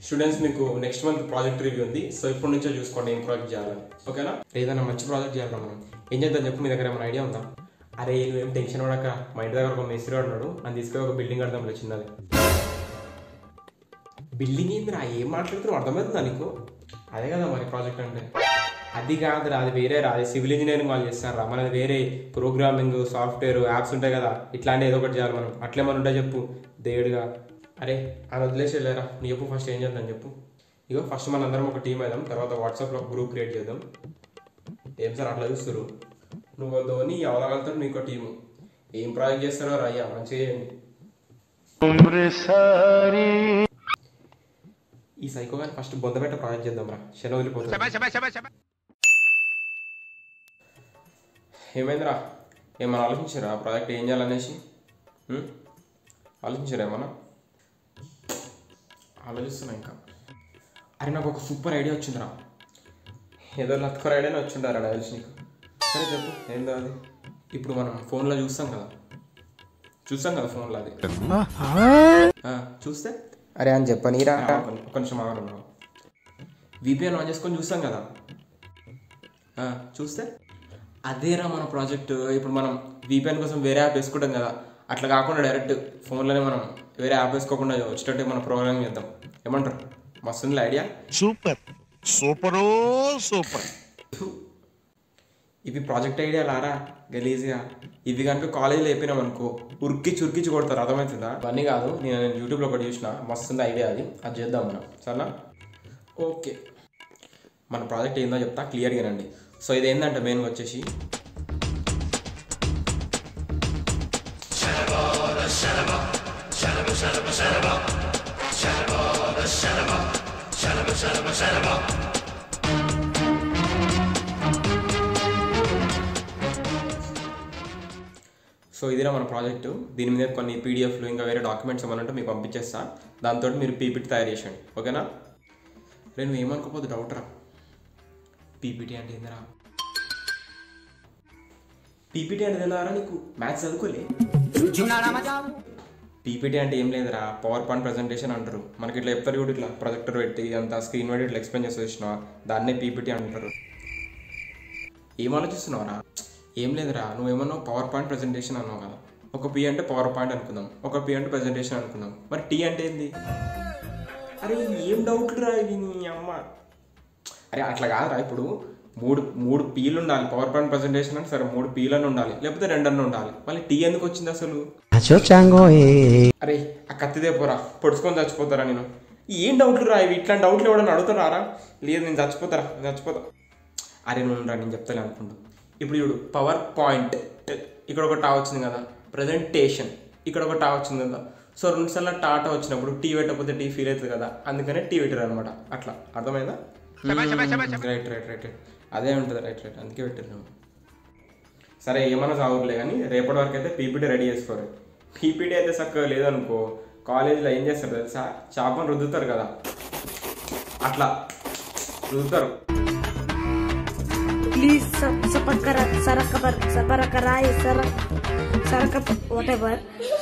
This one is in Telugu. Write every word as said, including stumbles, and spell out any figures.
స్టూడెంట్స్ మీకు నెక్స్ట్ మంత్ ప్రాజెక్ట్ రివ్యూ ఉంది. సో ఇప్పటి నుంచో చూసుకోండి ఏం ప్రాజెక్ట్ చేయాలని, ఓకేనా? ఏదైనా మంచి ప్రాజెక్ట్ చేయాలి మనం. ఏం చేద్దాం చెప్పు, మీ దగ్గర ఏమైనా ఐడియా ఉందా? అరే నువ్వేం టెన్షన్ పడక, మా ఇంటి దగ్గర ఒక మేస్త్రి ఉన్నాడు, అని తీసుకొని ఒక బిల్డింగ్ కడదాం చిన్నది. బిల్డింగ్ ఏందిరా, ఏం మాట్లాడుతున్నావు అర్థమవుతుందా నీకు? అదే కదా మరి ప్రాజెక్ట్ అంటే. అది కాదురా, అది వేరే రా, అది సివిల్ ఇంజనీరింగ్ వాళ్ళు చేస్తారా, మనది వేరే ప్రోగ్రామింగ్ సాఫ్ట్వేర్ యాప్స్ ఉంటాయి కదా, ఇట్లాంటి ఏదో ఒకటి చేయాలి మనం. అట్లేమని ఉంటాయి చెప్పు దేవుడిగా. అరే అని వదిలేసి వెళ్ళారా, నీ చెప్పు ఫస్ట్ ఏం చేద్దాం చెప్పు. ఇగో ఫస్ట్ మన అందరం ఒక టీం అయిదాం, తర్వాత వాట్సాప్లో ఒక గ్రూప్ క్రియేట్ చేద్దాం. ఏం సార్ అట్లా చూస్తారు, నువ్వు ధోని ఎవరగలుగుతాడు నీకో టీము, ఏం ప్రాజెక్ట్ చేస్తారో రయ్యా మంచిగా చేయండి. ఈ సైకో గాని ఫస్ట్ బొందబెట్ట ప్రాజెక్ట్ చేద్దాం రా, శని వదిలిపోతుంది. ఏమైందిరా, ఏమన్నా ఆలోచించారా ప్రాజెక్ట్ ఏం చేయాలనేసి? ఆలోచించారా ఏమన్నా? ఆలోచిస్తున్నా ఇంకా. అరే నాకు ఒక సూపర్ ఐడియా వచ్చిందిరా, ఏదో లత్కర్ ఐడియానే వచ్చిండారా తెలిసి నీకు. సరే చెప్పు ఏందో అది. ఇప్పుడు మనం ఫోన్లో చూస్తాం కదా చూస్తాం కదా ఫోన్లో అది చూస్తే అరే అని చెప్పనీరా, ఒక నిమిషం ఆగడం. విపిఎన్ ఆన్ చేసుకొని చూస్తాం కదా చూస్తే అదేరా మన ప్రాజెక్ట్. ఇప్పుడు మనం విపిఎన్ కోసం వేరే యాప్ వేసుకుంటాం కదా, అట్లా కాకుండా డైరెక్ట్ ఫోన్లోనే మనం వేరే యాప్ వేసుకోకుండా వచ్చేటట్టు మనం ప్రోగ్రామింగ్ చేద్దాం. ఏమంటారు, మస్తుంది ఐడియా? Super super super. ఇవి ప్రాజెక్ట్ ఐడియా లారా గలీజ్గా. ఇవి కనుక కాలేజీలో అయిపోయినాం అనుకో ఉరికి చురికిచ్చి కొడతారు, అర్థమవుతుందా? అవన్నీ కాదు, నేను నేను యూట్యూబ్లో ఒకటి చూసిన, మస్తుంది ఐడియా అది, అది చేద్దాం మనం. సరేనా? ఓకే, మన ప్రాజెక్ట్ ఏందో చెప్తా క్లియర్గా రండి. సో ఇది ఏంటంటే మెయిన్గా వచ్చేసి సో ఇదిరా మన ప్రాజెక్టు. దీని మీద కొన్ని పీడిఎఫ్లు ఇంకా వేరే డాక్యుమెంట్స్ ఏమన్నా మీకు పంపించేస్తా, దాంతో మీరు పీపీటీ తయారు చేయండి, ఓకేనా? నేను ఏమనుకోపోదు డౌట్ రా, పీపీటీ అంటే ఏందిరా? పీపీటీ అంటే తెలవారా నీకు? మ్యాథ్స్ చదువుకోలే? పీపీటీ అంటే ఏం లేదురా, పవర్ పాయింట్ ప్రజెంటేషన్ అంటారు. మనకి ఇట్లా చెప్తారు కూడా, ఇట్లా ప్రొజెక్టర్ పెట్టి అంతా స్క్రీన్ పెట్టి ఇట్లా ఎక్స్ప్లెయిన్ చేసి వచ్చిన దాన్నే పీపీటీ అంటారు. ఏం ఆలోచిస్తున్నావురా? ఏం లేదురా, నువ్వేమన్నా పవర్ పాయింట్ ప్రజెంటేషన్ అన్నావు కదా, ఒక పీ అంటే పవర్ పాయింట్ అనుకుందాం, ఒక పీ అంటే ప్రజెంటేషన్ అనుకుందాం, మరి టీ అంటే ఏంది? అరే ఏం డౌట్లు రా ఇవి నీ అమ్మ. అరే అట్లా కాదురా, ఇప్పుడు మూడు మూడు పీలు ఉండాలి పవర్ పాయింట్ ప్రజెంటేషన్ అంటే, సరే మూడు పీలను ఉండాలి లేకపోతే రెండన్న ఉండాలి, మళ్ళీ టీ ఎందుకు వచ్చింది అసలు? అరే ఆ కత్తిదే పోరా, పొడుచుకొని చచ్చిపోతారా నేను. ఏం డౌట్లు రా ఇవి, ఇట్లాంటి డౌట్లు ఎవడన్నా అడుగుతారా? లేదు నేను చచ్చిపోతారా, నేను చచ్చిపోతా. అరే నువ్వు రా, నేను చెప్తాను అనుకుంటా. ఇప్పుడు చూడు, పవర్ పాయింట్ ఇక్కడ ఒక టా వచ్చింది కదా, ప్రజెంటేషన్ ఇక్కడ ఒక టా వచ్చింది కదా. సో రెండు సార్లు టాటా వచ్చినప్పుడు టీ పెట్టకపోతే టీ ఫీల్ అవుతుంది కదా, అందుకనే టీ పెట్టారు అనమాట. అట్లా అర్థమైందా? రైట్ రైట్ రైట్ అదే ఉంటుంది, రైట్ రైట్ అందుకే పెట్టారు నువ్వు. సరే ఏమన్నా సాగులే కానీ రేపటి వరకు అయితే పీపీటీ రెడీ చేసుకోరు. పీపీటీ అయితే చక్కగా లేదనుకో, కాలేజీలో ఏం చేస్తారు తెలుసా, చేపను రుద్దుతారు కదా, అట్లా రుద్దుతారు. Please subscribe, Saraka, Saraka, Saraka, Saraka, whatever.